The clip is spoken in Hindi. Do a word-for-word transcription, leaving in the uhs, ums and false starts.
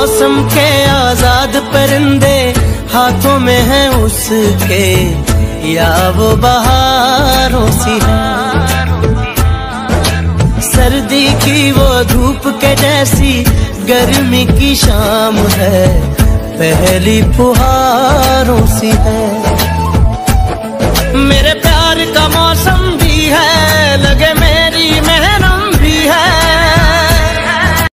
मौसम के आजाद परिंदे हाथों में हैं उसके, या वो बहारों सी है। सर्दी की वो धूप के जैसी गर्मी की शाम है, पहली फुहारों सी है।